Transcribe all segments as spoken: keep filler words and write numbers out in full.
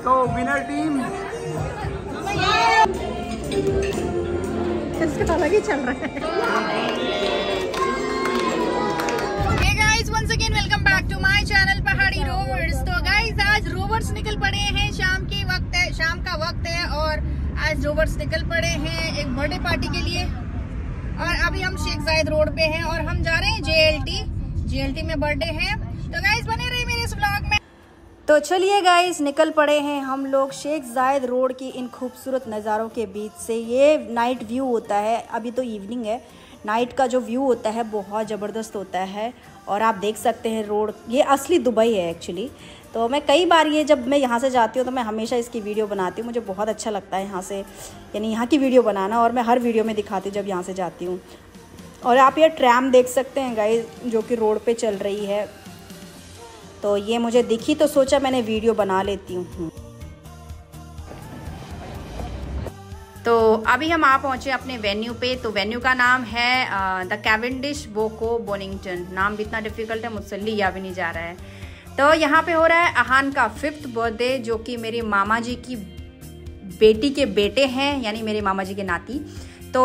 तो winner team इसका अलग ही चल रहा है। Hey guys, once again welcome back to my channel Pahadi rovers. तो गाइज आज रोवर्स निकल पड़े हैं, शाम की वक्त है, शाम का वक्त है और आज रोवर्स निकल पड़े हैं एक बर्थडे पार्टी के लिए। और अभी हम शेख जायद रोड पे हैं और हम जा रहे हैं जेएलटी। जेएलटी में बर्थडे है, तो गाइज बने रहिए मेरे इस व्लॉग में। तो चलिए गाइस, निकल पड़े हैं हम लोग शेख जायद रोड की इन खूबसूरत नज़ारों के बीच से। ये नाइट व्यू होता है, अभी तो इवनिंग है, नाइट का जो व्यू होता है बहुत ज़बरदस्त होता है। और आप देख सकते हैं रोड, ये असली दुबई है एक्चुअली। तो मैं कई बार ये जब मैं यहाँ से जाती हूँ तो मैं हमेशा इसकी वीडियो बनाती हूँ, मुझे बहुत अच्छा लगता है यहाँ से, यानी यहाँ की वीडियो बनाना। और मैं हर वीडियो में दिखाती हूँ जब यहाँ से जाती हूँ। और आप ये ट्रैम देख सकते हैं गाइस, जो कि रोड पे चल रही है। तो ये मुझे दिखी तो सोचा मैंने वीडियो बना लेती हूँ। तो अभी हम आ पहुँचे अपने वेन्यू पे। तो वेन्यू का नाम है द कैवेंडिश वोको बोनिंगटन। नाम भी इतना डिफ़िकल्ट है, मुझसे लिया भी नहीं जा रहा है। तो यहाँ पे हो रहा है अहान का फिफ्थ बर्थडे, जो कि मेरी मामा जी की बेटी के बेटे हैं, यानी मेरे मामा जी के नाती। तो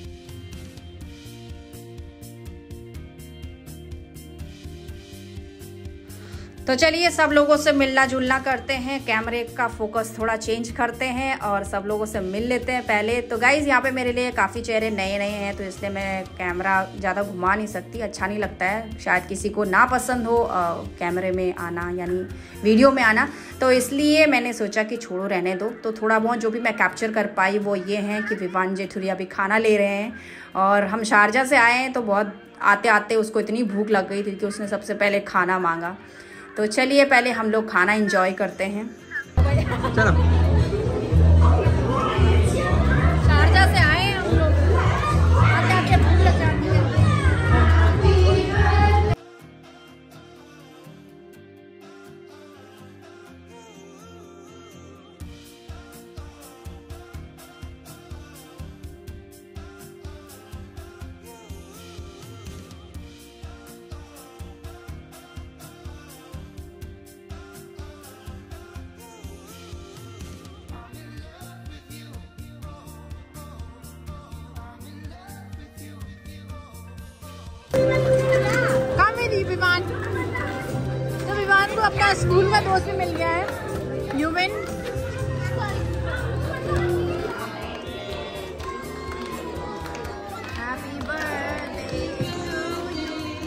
तो चलिए सब लोगों से मिलना जुलना करते हैं, कैमरे का फोकस थोड़ा चेंज करते हैं और सब लोगों से मिल लेते हैं पहले। तो गाइज़ यहाँ पे मेरे लिए काफ़ी चेहरे नए नए हैं, तो इसलिए मैं कैमरा ज़्यादा घुमा नहीं सकती, अच्छा नहीं लगता है, शायद किसी को ना पसंद हो आ, कैमरे में आना यानी वीडियो में आना। तो इसलिए मैंने सोचा कि छोड़ो रहने दो। तो थोड़ा बहुत जो भी मैं कैप्चर कर पाई वो ये हैं कि विवान जेठुरी अभी खाना ले रहे हैं और हम शारजा से आए हैं। तो बहुत आते आते उसको इतनी भूख लग गई थी कि उसने सबसे पहले खाना मांगा। तो चलिए पहले हम लोग खाना एंजॉय करते हैं। चलो शारजा से आए हैं हम लोग, आते आते भूख लग जाती है। विवान तो विवान को अपना स्कूल का दोस्त भी मिल गया है, यूविन। Happy birthday to you.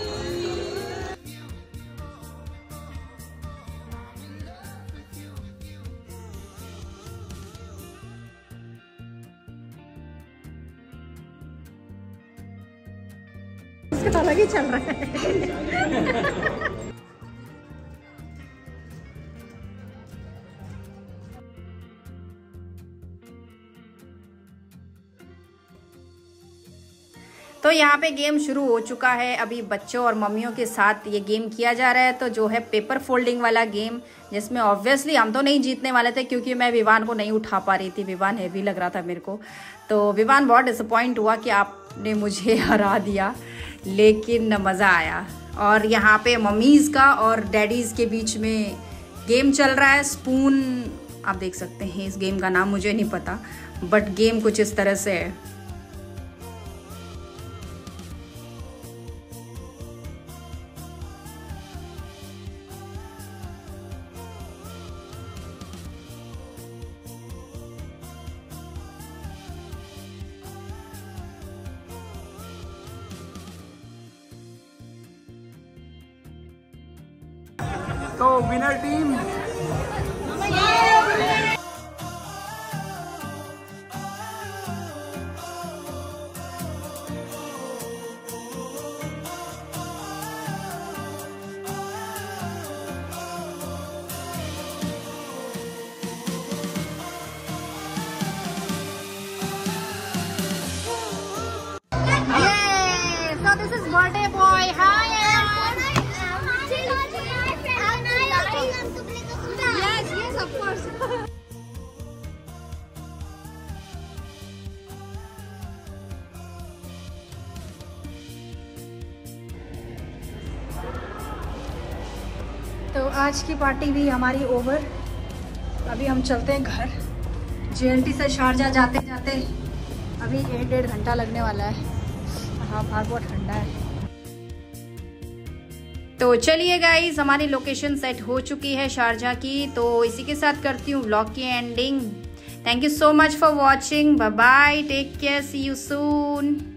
इसका अलग ही चल रहा है। तो यहाँ पे गेम शुरू हो चुका है, अभी बच्चों और मम्मियों के साथ ये गेम किया जा रहा है। तो जो है पेपर फोल्डिंग वाला गेम, जिसमें ऑब्वियसली हम तो नहीं जीतने वाले थे क्योंकि मैं विवान को नहीं उठा पा रही थी, विवान हैवी लग रहा था मेरे को। तो विवान बहुत डिसअपॉइंट हुआ कि आपने मुझे हरा दिया, लेकिन मज़ा आया। और यहाँ पे मम्मीज़ का और डैडीज़ के बीच में गेम चल रहा है, स्पून। आप देख सकते हैं, इस गेम का नाम मुझे नहीं पता, बट गेम कुछ इस तरह से है। तो winner team birthday boy. Hi yes yes of course. तो आज की पार्टी भी हमारी ओवर। अभी हम चलते हैं घर। जे एल टी से शारजा जाते जाते अभी एक डेढ़ घंटा लगने वाला है। हाँ, बाहर बहुत ठंडा है। तो चलिए गाइस, हमारी लोकेशन सेट हो चुकी है शारजा की। तो इसी के साथ करती हूँ व्लॉग की ending. Thank you so much for watching. Bye bye, take care, see you soon.